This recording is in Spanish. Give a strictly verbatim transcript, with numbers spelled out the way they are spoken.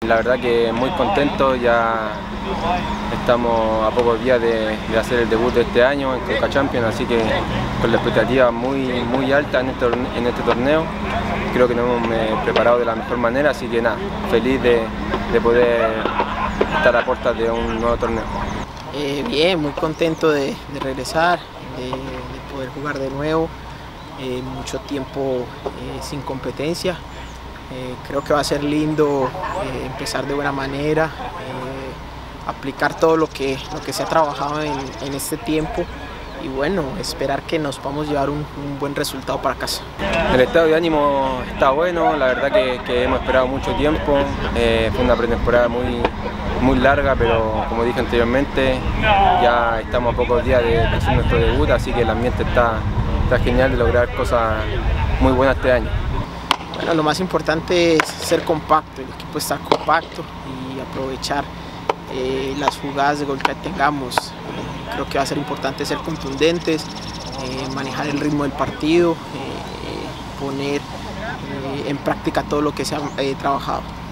La verdad que muy contento, ya estamos a pocos días de, de hacer el debut de este año en Conca Champions, así que con la expectativa muy, muy alta en este, en este torneo. Creo que nos hemos eh, preparado de la mejor manera, así que nada, feliz de, de poder estar a puertas de un nuevo torneo. Eh, bien, muy contento de, de regresar, de, de poder jugar de nuevo, eh, mucho tiempo eh, sin competencia. Eh, creo que va a ser lindo eh, empezar de buena manera, eh, aplicar todo lo que, lo que se ha trabajado en, en este tiempo y bueno, esperar que nos podamos llevar un, un buen resultado para casa. El estado de ánimo está bueno, la verdad que, que hemos esperado mucho tiempo, eh, fue una pretemporada muy, muy larga, pero como dije anteriormente, ya estamos a pocos días de, de hacer nuestro debut, así que el ambiente está, está genial de lograr cosas muy buenas este año. Bueno, lo más importante es ser compacto, el equipo estar compacto y aprovechar eh, las jugadas de gol que tengamos. Eh, creo que va a ser importante ser contundentes, eh, manejar el ritmo del partido, eh, poner eh, en práctica todo lo que se ha eh, trabajado.